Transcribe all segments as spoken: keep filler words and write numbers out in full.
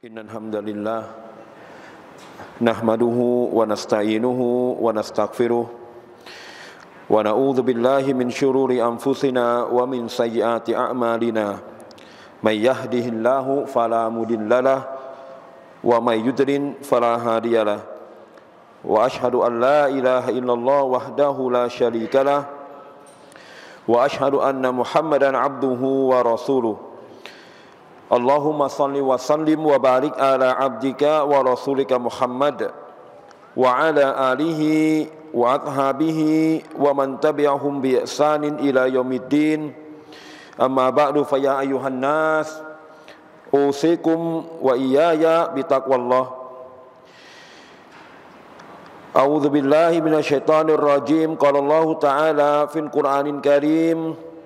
إن الحمد لله نحمده ونستعينه ونستغفره ونعوذ بالله من شرور أنفسنا ومن سيئات أعمالنا من يهده الله فلا مضل له ومن يضلل فلا هادي له وأشهد أن لا إله إلا الله وحده لا شريك له وأشهد أن محمدا عبده ورسوله اللهم صل وسلم وبارك على عبدك ورسولك محمد وعلى آله وأصحابه ومن تبعهم بإحسان إلى يوم الدين أما بعد فيا أيها الناس أوصيكم وإياي بتقوى الله أعوذ بالله من الشيطان الرجيم قال الله تعالى في القرآن الكريم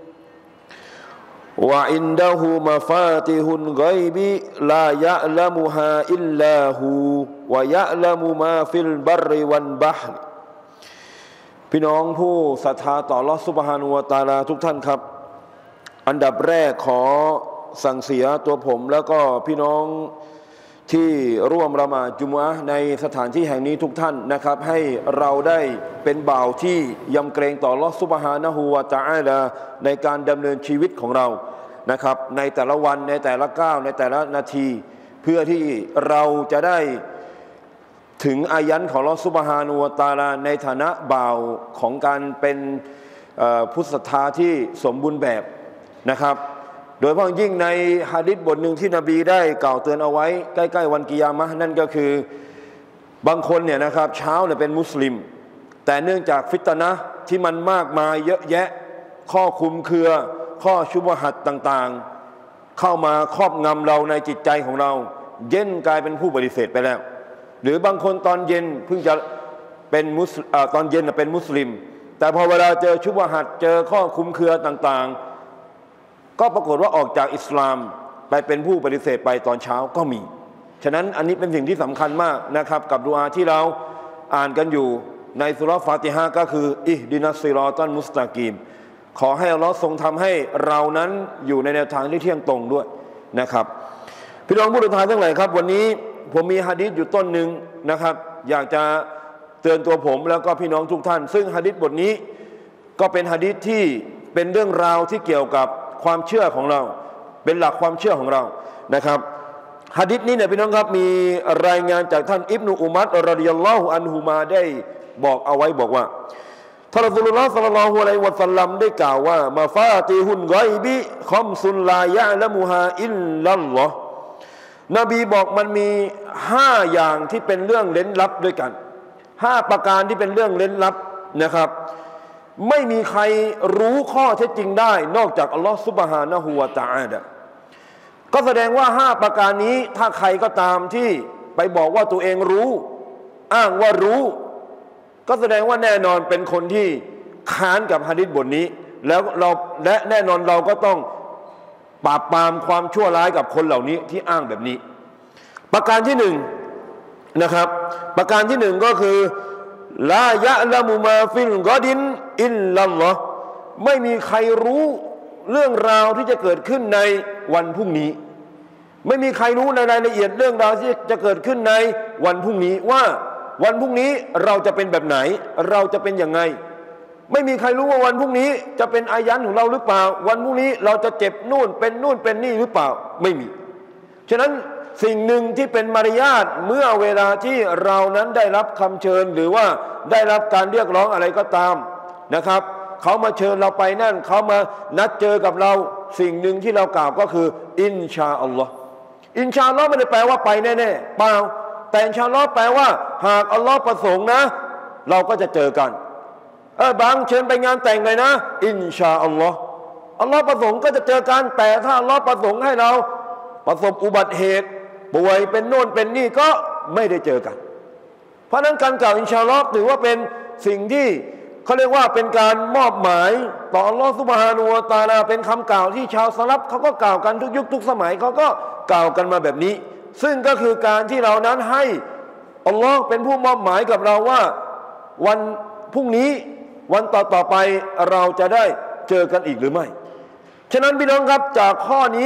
وعنده مفاتيح الغيب لا يعلمها إلا هو ويعلم ما في البر والبحرพี่น้องผู้ศรัทธาต่ออัลเลาะห์ซุบฮานะฮูวะตะอาลาทุกท่านครับอันดับแรกขอสั่งเสียตัวผมแล้วก็พี่น้องที่ร่วมละหมาดจุมอะห์ในสถานที่แห่งนี้ทุกท่านนะครับให้เราได้เป็นบ่าวที่ยำเกรงต่ออัลเลาะห์ซุบฮานะฮูวะตะอาลาในการดำเนินชีวิตของเรานะครับในแต่ละวันในแต่ละก้าวในแต่ละนาทีเพื่อที่เราจะได้ถึงอายันของอัลเลาะห์ซุบฮานะฮูวะตะอาลาในฐานะบ่าวของการเป็นผู้ศรัทธาที่สมบูรณ์แบบนะครับโดยเฉพาะยิ่งในหะดีษบทหนึ่งที่นบีได้กล่าวเตือนเอาไว้ใกล้ๆวันกิยามะห์นั่นก็คือบางคนเนี่ยนะครับเช้าเนี่ยเป็นมุสลิมแต่เนื่องจากฟิตนะห์ที่มันมากมายเยอะแยะข้อคลุมเครือข้อชุบฮัดต่างๆเข้ามาครอบงำเราในจิตใจของเราเย็นกลายเป็นผู้ปฏิเสธไปแล้วหรือบางคนตอนเย็นเพิ่งจะเป็นมุสตอนเย็นเป็นมุสลิมแต่พอเวลาเจอชุบฮัดเจอข้อคลุมเครือต่างๆก็ปรากฏว่าออกจากอิสลามไปเป็นผู้ปฏิเสธไปตอนเช้าก็มีฉะนั้นอันนี้เป็นสิ่งที่สำคัญมากนะครับกับดุอาที่เราอ่านกันอยู่ในซูเราะห์ฟาติฮะห์ก็คืออิฮดินัสซิรอตัลมุสตะกีมขอให้อัลเลาะห์ทรงทำให้เรานั้นอยู่ในแนวทางที่เที่ยงตรงด้วยนะครับพี่น้องผู้ศรัทธาทั้งหลายครับวันนี้ผมมีหะดีษอยู่ต้นหนึ่งนะครับอยากจะเตือนตัวผมแล้วก็พี่น้องทุกท่านซึ่งหะดีษบทนี้ก็เป็นหะดีษที่เป็นเรื่องราวที่เกี่ยวกับความเชื่อของเราเป็นหลักความเชื่อของเรานะครับหะดีษนี้เนี่ยพี่น้องครับมีรายงานจากท่านอิบนุอุมัรรอฎิยัลลอฮุอันฮุมาได้บอกเอาไว้บอกว่าท่านรอซูลุลลอฮ์ศ็อลลัลลอฮุอะลัยฮิวะซัลลัมได้กล่าวว่ามาฟาติฮุลฆอยบิคอมซุลลายะละมุฮาอิลลัลลอฮ์นบีบอกมันมีห้าอย่างที่เป็นเรื่องเร้นลับด้วยกันห้าประการที่เป็นเรื่องเร้นลับนะครับไม่มีใครรู้ข้อเท็จจริงได้นอกจากอัลลอฮ์ซุบฮานะฮูวะตะอาลาก็แสดงว่าห้าประการนี้ถ้าใครก็ตามที่ไปบอกว่าตัวเองรู้อ้างว่ารู้ก็แสดงว่าแน่นอนเป็นคนที่ค้านกับหะดีษบทนี้แล้วเราและแน่นอนเราก็ต้องปราบปรามความชั่วร้ายกับคนเหล่านี้ที่อ้างแบบนี้ประการที่หนึ่งนะครับประการที่หนึ่งก็คือลายะละมุมาฟิลกอดินอิลลัลลอฮ์ไม่มีใครรู้เรื่องราวที่จะเกิดขึ้นในวันพรุ่งนี้ไม่มีใครรู้ในรายละเอียดเรื่องราวที่จะเกิดขึ้นในวันพรุ่งนี้ว่าวันพรุ่งนี้เราจะเป็นแบบไหนเราจะเป็นยังไงไม่มีใครรู้ว่าวันพรุ่งนี้จะเป็นอายันของเราหรือเปล่าวันพรุ่งนี้เราจะเจ็บนู่นเป็นนู่นเป็นนี่หรือเปล่าไม่มีฉะนั้นสิ่งหนึ่งที่เป็นมารยาทเมื่อเวลาที่เรานั้นได้รับคำเชิญหรือว่าได้รับการเรียกร้องอะไรก็ตามนะครับเขามาเชิญเราไปนั่นเขามานัดเจอกับเราสิ่งหนึ่งที่เรากล่าวก็คืออินชาอัลลอฮ์อินชาอัลลอฮ์ไม่ได้แปลว่าไปแน่ๆเปล่าแต่อินชาอัลลอฮ์แปลว่าหากอัลลอฮ์ประสงค์นะเราก็จะเจอกันเออบางเชิญไปงานแต่งเลยนะอินชาอัลลอฮ์อัลลอฮ์ประสงค์ก็จะเจอกันแต่ถ้าอัลลอฮ์ประสงค์ให้เราประสบอุบัติเหตุป่วยเป็นโน่นเป็นนี่ก็ไม่ได้เจอกันเพราะนั้นการกล่าวอินชาอัลลอฮ์ถือว่าเป็นสิ่งที่เขาเรียกว่าเป็นการมอบหมายต่ออัลลอฮ์ซุบฮานะฮูวะตะอาลาเป็นคำกล่าวที่ชาวสลัฟเขาก็กล่าวกันทุกยุคทุกสมัยเขาก็กล่าวกันมาแบบนี้ซึ่งก็คือการที่เรานั้นให้อัลลอฮ์เป็นผู้มอบหมายกับเราว่าวันพรุ่งนี้วันต่อๆไปเราจะได้เจอกันอีกหรือไม่ฉะนั้นพี่น้องครับจากข้อนี้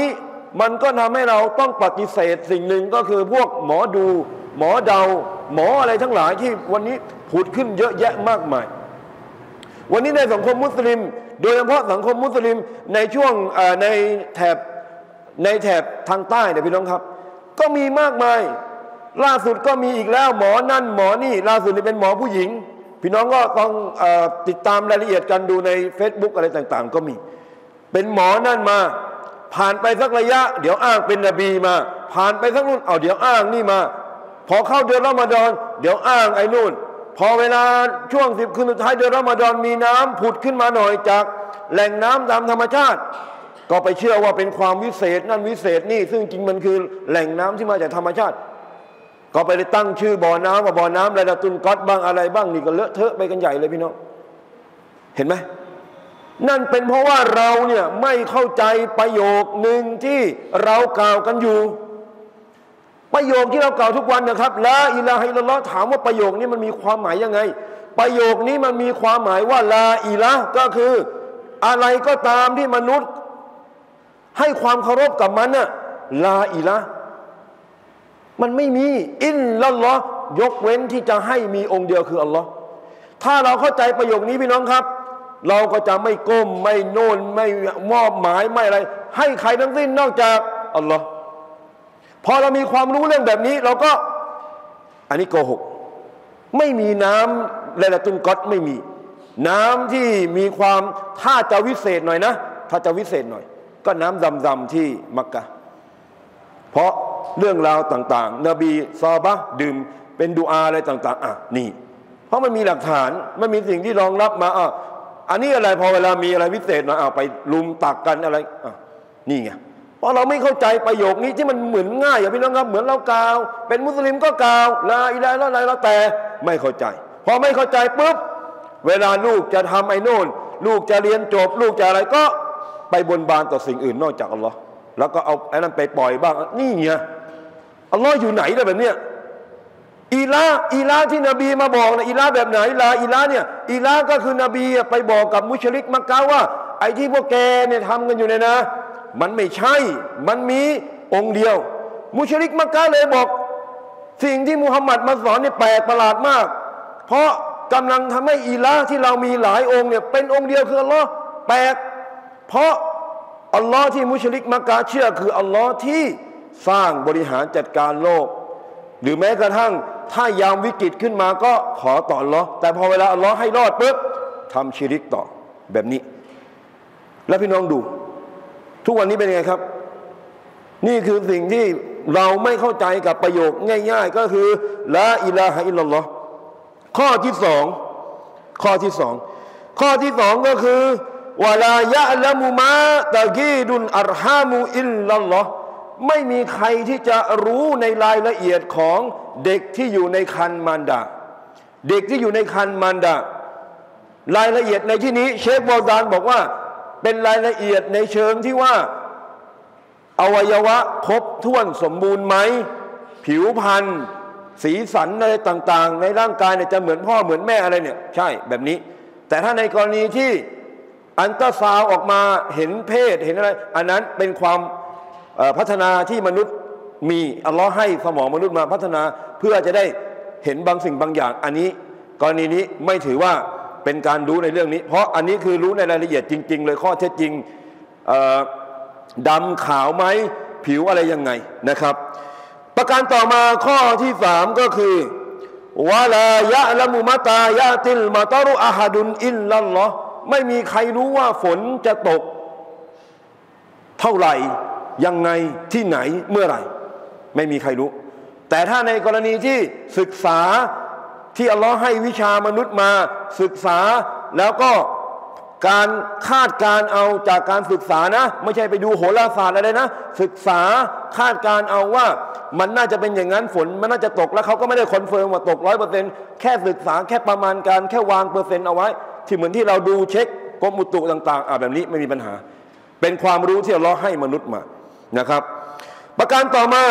มันก็ทำให้เราต้องปฏิเสธสิ่งหนึ่งก็คือพวกหมอดูหมอเดาหมออะไรทั้งหลายที่วันนี้ผุดขึ้นเยอะแยะมากมายวันนี้ในสังคมมุสลิมโดยเฉพาะสังคมมุสลิมในช่วงในแถบในแถบทางใต้เนี่ยพี่น้องครับก็มีมากมายล่าสุดก็มีอีกแล้วหมอนั่นหมอนี่ล่าสุดนี่เป็นหมอผู้หญิงพี่น้องก็ต้องเอ่อติดตามรายละเอียดกันดูใน Facebook อะไรต่างๆก็มีเป็นหมอนั่นมาผ่านไปสักระยะเดี๋ยวอ้างเป็นนบีมาผ่านไปสักนู่นเอาเดี๋ยวอ้างนี่มาพอเข้าเดือนรอมฎอนเดี๋ยวอ้างไอ้นู่นพอเวลาช่วงสิบคืนสุดท้ายเดือนรอมฎอนมีน้ำผุดขึ้นมาหน่อยจากแหล่งน้ำตามธรรมชาติก็ไปเชื่อว่าเป็นความวิเศษนั่นวิเศษนี่ซึ่งจริงมันคือแหล่งน้ำที่มาจากธรรมชาติก็ไปตั้งชื่อบ่อน้ำว่าบ่อน้ำไรละตุนก๊อตบ้างอะไรบ้างนี่ก็เลอะเทอะไปกันใหญ่เลยพี่น้องเห็นไหมนั่นเป็นเพราะว่าเราเนี่ยไม่เข้าใจประโยคหนึ่งที่เรากล่าวกันอยู่ประโยคที่เรากล่าวทุกวันนะครับลาอิลาฮะอิลลัลลอฮ์ถามว่าประโยคนี้มันมีความหมายยังไงประโยคนี้มันมีความหมายว่าลาอิละห์ก็คืออะไรก็ตามที่มนุษย์ให้ความเคารพกับมันน่ะลาอิละห์มันไม่มีอิลลัลลอฮ์ยกเว้นที่จะให้มีองค์เดียวคืออัลลอฮ์ถ้าเราเข้าใจประโยคนี้พี่น้องครับเราก็จะไม่ก้มไม่โน่นไม่มอบหมายไม่อะไรให้ใครทั้งสิ้นนอกจากอัลลอฮ์พอเรามีความรู้เรื่องแบบนี้เราก็อันนี้โกหกไม่มีน้ำไลลาตุลกอดไม่มีน้ำที่มีความถ้าจะวิเศษหน่อยนะถ้าจะวิเศษหน่อยก็น้ำซำๆที่มักกะห์เพราะเรื่องราวต่างๆนบีซอฮาบะห์ดื่มเป็นดุอาอะไรต่างๆอ่ะนี่เพราะมันมีหลักฐานมันมีสิ่งที่รองรับมาอ่ะอันนี้อะไรพอเวลามีอะไรวิเศษมาอ่ะไปลุมตักกันอะไรอ่ะนี่ไงเพราะเราไม่เข้าใจประโยคนี้ที่มันเหมือนง่ายอย่างพี่น้องครับเหมือนเรากล่าวเป็นมุสลิมก็กล่าวลาอิลาฮะอิลลัลลอฮ์แต่ไม่เข้าใจพอไม่เข้าใจปุ๊บเวลาลูกจะทำไอ้โน่นลูกจะเรียนจบลูกจะอะไรก็ไปบนบานต่อสิ่งอื่นนอกจากอัลลอฮ์แล้วก็เอาไอ้นั้นไปปล่อยบ้างนี่ไงอัลลอฮ์อยู่ไหนล่ะแบบเนี้ยอีลาอีลาที่นบีมาบอกนะอีลาแบบไหนลาอีลาเนี่ยอีลาก็คือนบีไปบอกกับมุชริกมักกะฮ์ว่าไอ้ที่พวกแกเนี่ยทำกันอยู่เนี่ยนะมันไม่ใช่มันมีองค์เดียวมุชริกมักกะฮ์เลยบอกสิ่งที่มุฮัมมัดมาสอนเนี่ยแปลกประหลาดมากเพราะกำลังทำให้อีลาที่เรามีหลายองค์เนี่ยเป็นองค์เดียวคืออัลลอฮ์แปลกเพราะอัลลอฮ์ที่มุชริกมักกะฮ์เชื่อคืออัลลอฮ์ที่สร้างบริหารจัดการโลกหรือแม้กระทั่งถ้ายามวิกฤตขึ้นมาก็ขอต่ออัลลอฮ์แต่พอเวลาอัลลอฮ์ให้รอดปุ๊บทำชิริกต่อแบบนี้แล้วพี่น้องดูทุกวันนี้เป็นไงครับนี่คือสิ่งที่เราไม่เข้าใจกับประโยคง่ายๆก็คือลาอิลาฮะอิลลัลลอฮ์ข้อที่สองข้อที่สองข้อที่สองก็คือวะลายะละมุมาตะกีดุนอัรฮามุอิลลัลลอฮ์ไม่มีใครที่จะรู้ในรายละเอียดของเด็กที่อยู่ในครรภ์มารดาเด็กที่อยู่ในครรภ์มารดารายละเอียดในที่นี้เชคบอลดานบอกว่าเป็นรายละเอียดในเชิงที่ว่าอวัยวะครบถ้วนสมบูรณ์ไหมผิวพรรณสีสันอะไรต่างๆในร่างกายเนี่ยจะเหมือนพ่อเหมือนแม่อะไรเนี่ยใช่แบบนี้แต่ถ้าในกรณีที่อันตราซาวด์ออกมาเห็นเพศเห็นอะไรอันนั้นเป็นความพัฒนาที่มนุษย์มีอัลลอฮ์ให้สมองมนุษย์มาพัฒนาเพื่อจะได้เห็นบางสิ่งบางอย่างอันนี้กรณีนี้ไม่ถือว่าเป็นการรู้ในเรื่องนี้เพราะอันนี้คือรู้ในรายละเอียดจริงๆเลยข้อเท็จจริงดำขาวไหมผิวอะไรยังไงนะครับประการต่อมาข้อที่สามก็คือวะลายะละมุมะตายะติลมาตารุอะฮะดุนอิลลัลลอฮ์ไม่มีใครรู้ว่าฝนจะตกเท่าไหร่ยังไงที่ไหนเมื่อไหร่ไม่มีใครรู้แต่ถ้าในกรณีที่ศึกษาที่อัลลอฮ์ให้วิชามนุษย์มาศึกษาแล้วก็การคาดการเอาจากการศึกษานะไม่ใช่ไปดูโหราศาสตร์อะไรนะศึกษาคาดการเอาว่ามันน่าจะเป็นอย่างนั้นฝนมันน่าจะตกแล้วเขาก็ไม่ได้คอนเฟิร์มว่าตกร้อยเปอร์เซ็นต์แค่ศึกษาแค่ประมาณการแค่วางเปอร์เซ็นต์เอาไว้ที่เหมือนที่เราดูเช็คกรมอุตุต่างๆอ่ะแบบนี้ไม่มีปัญหาเป็นความรู้ที่อัลลอฮ์ให้มนุษย์มานะครับประการต่อมา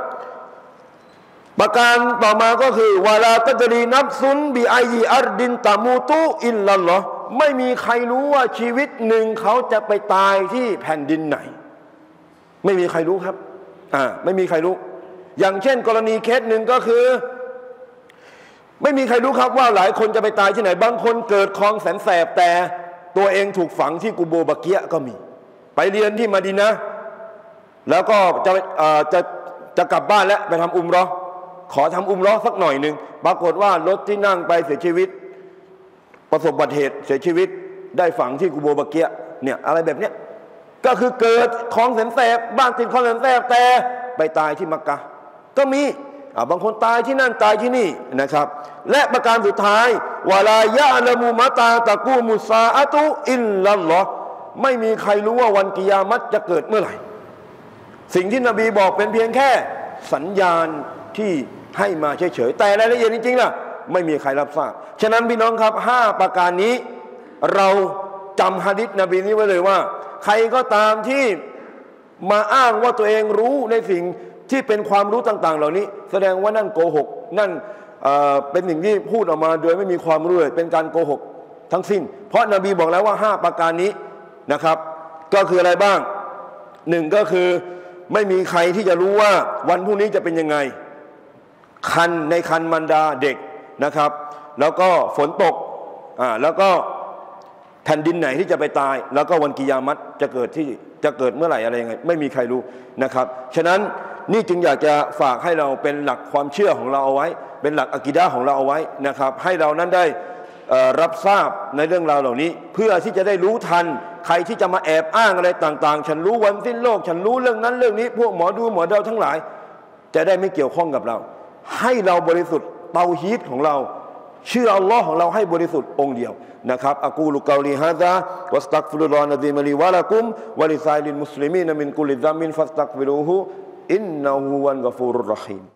ประการต่อมาก็คือวาลาตัจรีนับซุนบิอัยอัรดินตามูตุอิลลัลลอฮ์ไม่มีใครรู้ว่าชีวิตหนึ่งเขาจะไปตายที่แผ่นดินไหนไม่มีใครรู้ครับอ่าไม่มีใครรู้อย่างเช่นกรณีเคสหนึ่งก็คือไม่มีใครรู้ครับว่าหลายคนจะไปตายที่ไหนบางคนเกิดคลองแสนแสบแต่ตัวเองถูกฝังที่กูโบบะเกียก็มีไปเรียนที่มะดีนะห์แล้วก็จะจะจะกลับบ้านแล้วไปทำอุมเราะห์ขอทำอุมเราะห์สักหน่อยหนึ่งปรากฏว่ารถที่นั่งไปเสียชีวิตประสบอุบัติเหตุเสียชีวิตได้ฝังที่กูโบบะเกียเนี่ยอะไรแบบเนี้ยก็คือเกิดคลองแสนแสบบ้านติดคลองแสนแสบแต่ไปตายที่มักกะฮ์ก็มีบางคนตายที่นั่นตายที่นี่นะครับและประการสุดท้ายวะลายะละมุมะตาตะกูมุซาอะตุอิลลัลลอฮ์ไม่มีใครรู้ว่าวันกิยามัตจะเกิดเมื่อไหร่สิ่งที่นบีบอกเป็นเพียงแค่สัญญาณที่ให้มาเฉยๆแต่รายละเอียดจริงๆล่ะไม่มีใครรับทราบฉะนั้นพี่น้องครับห้าประการนี้เราจำหะดีษนบีนี้ไว้เลยว่าใครก็ตามที่มาอ้างว่าตัวเองรู้ในสิ่งที่เป็นความรู้ต่างๆเหล่านี้แสดงว่านั่นโกหกนั่น เอ่อ เป็นสิ่งที่พูดออกมาโดยไม่มีความรู้เลยเป็นการโกหกทั้งสิ้นเพราะนบีบอกแล้วว่าห้าประการนี้นะครับก็คืออะไรบ้างหนึ่งก็คือไม่มีใครที่จะรู้ว่าวันพรุ่งนี้จะเป็นยังไงคันในคันมารดาเด็กนะครับแล้วก็ฝนตกอ่าแล้วก็แผ่นดินไหนที่จะไปตายแล้วก็วันกิยามัตจะเกิดที่จะเกิดเมื่อไหร่อะไรยังไงไม่มีใครรู้นะครับฉะนั้นนี่จึงอยากจะฝากให้เราเป็นหลักความเชื่อของเราเอาไว้เป็นหลักอะกีดะห์ของเราเอาไว้นะครับให้เรานั้นได้รับทราบในเรื่องราวเหล่านี้เพื่อที่จะได้รู้ทันใครที่จะมาแอบอ้างอะไรต่างๆฉันรู้วันสิ้นโลกฉันรู้เรื่องนั้นเรื่องนี้พวกหมอดูหมอเดาทั้งหลายจะได้ไม่เกี่ยวข้องกับเราให้เราบริสุทธิ์เตาฮีดของเราเชื่ออัลลอฮ์ของเราให้บริสุทธิ์องค์เดียวนะครับอะกูลุกอลีฮาซาวัสตัฆฟิรุลลอฮ์นะซีมะลีวะละกุมวะลิซาอิลิลมุสลิมีนมินกุลิซัมมินฟัสตัฆฟิรูฮูอินนะฮูวัลกอฟูรุรเราะฮีม